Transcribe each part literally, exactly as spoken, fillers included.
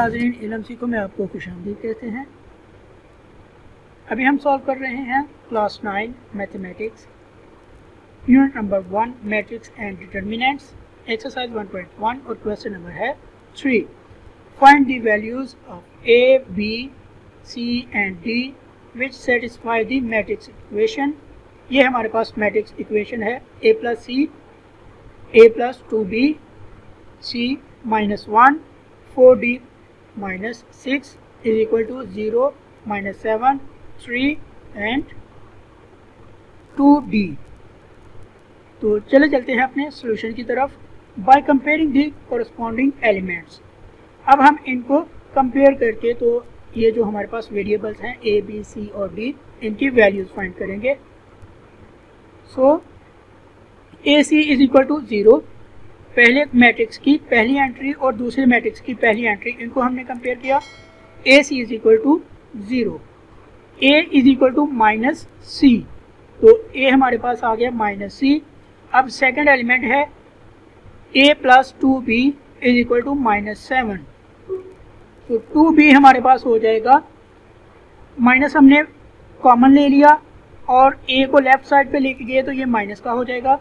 नाज़रीन, इल्म सीखो में आपको खुशामदीद कहते हैं। अभी हम सॉल्व कर रहे हैं class nine mathematics unit number one matrix and determinants exercise one point one और क्वेश्चन नंबर है three. Find the values of a b c and d which satisfy the matrix equation. ये हमारे पास matrix equation है a plus c a plus two b c minus one four d minus six is equal to zero minus seven three and two d. तो चले चलते हैं अपने solution की तरफ। By comparing the corresponding elements, अब हम इनको कंपेयर करके तो ये जो हमारे पास वेरिएबल्स हैं ए बी सी और डी, इनकी वैल्यूज फाइंड करेंगे। So a c is equal to zero, पहले मैट्रिक्स की पहली एंट्री और दूसरे मैट्रिक्स की पहली एंट्री, इनको हमने कंपेयर किया। A c is equal to zero, a is equal to minus c, तो ए हमारे पास आ गया माइनस सी। अब सेकेंड एलिमेंट है a plus two b is equal to minus seven, तो टू बी हमारे पास हो जाएगा, माइनस हमने कॉमन ले लिया और ए को लेफ्ट साइड पे लेके गए तो ये माइनस का हो जाएगा।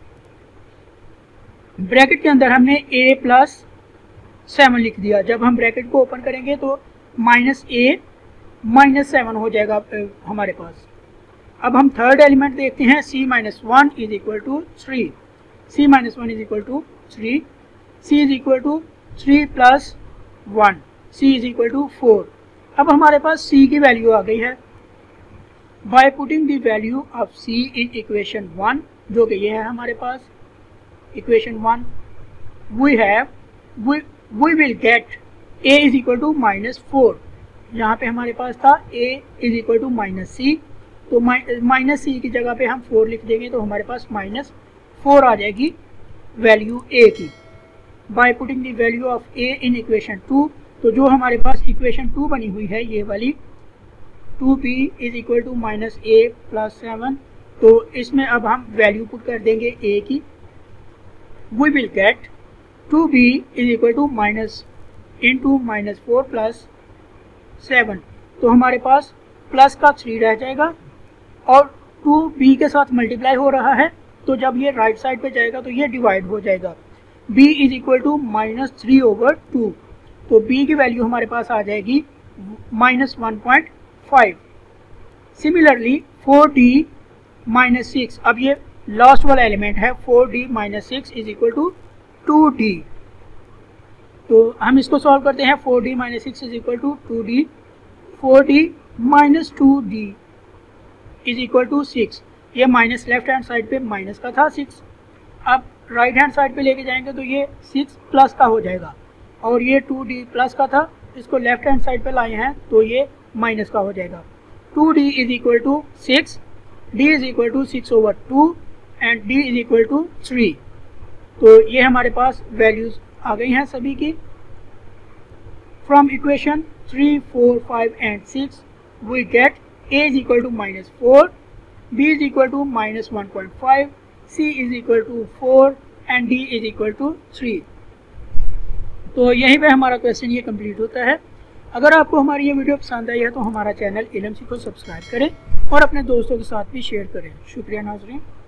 ब्रैकेट के अंदर हमने a प्लस सेवन लिख दिया, जब हम ब्रैकेट को ओपन करेंगे तो माइनस ए माइनस सेवन हो जाएगा हमारे पास। अब हम थर्ड एलिमेंट देखते हैं c minus one is equal to three, c minus one is equal to three, c is equal to three plus one, c is equal to four. अब हमारे पास c की वैल्यू आ गई है। By putting the value of c in equation one, जो कि ये है हमारे पास equation one, we have we we will get a is equal to minus four. यहाँ पे हमारे पास था a is equal to minus c, तो माइनस सी की जगह पे हम फोर लिख देंगे तो हमारे पास माइनस फोर आ जाएगी वैल्यू a की। By putting the value of a in equation two, तो जो हमारे पास इक्वेशन टू बनी हुई है ये वाली, two b is equal to minus a plus seven, तो इसमें अब हम वैल्यू पुट कर देंगे a की। We will get two b is equal to minus into minus four plus seven, तो हमारे पास प्लस का थ्री रह जाएगा और टू बी के साथ मल्टीप्लाई हो रहा है, तो जब ये राइट साइड पे जाएगा तो ये डिवाइड हो जाएगा। b is equal to minus three over two, तो b की वैल्यू हमारे पास आ जाएगी minus one point five. Similarly four d minus six, अब ये लास्ट वाला एलिमेंट है four d minus six is equal to two d, तो हम इसको सॉल्व करते हैं। Four d minus six is equal to two d, four d minus two d is equal to six, ये माइनस लेफ्ट हैंड साइड पे minus का था six, अब राइट हैंड साइड पे लेके जाएंगे तो ये सिक्स प्लस का हो जाएगा, और ये टू डी प्लस का था, इसको लेफ्ट हैंड साइड पे लाए हैं तो ये माइनस का हो जाएगा। Two d is equal to six, d is equal to six over two and d is equal to three, तो ये हमारे पास वैल्यूज आ गई हैं सभी की। From equation three four five and six we get a is equal to minus four, b is equal to minus one point five, c is equal to four and d is equal to three. तो यहीं पे हमारा question ये complete होता है। अगर आपको हमारी ये वीडियो पसंद आई है तो हमारा चैनल इल्म सीखो सब्सक्राइब करें और अपने दोस्तों के साथ भी शेयर करें। शुक्रिया नाज़रीन।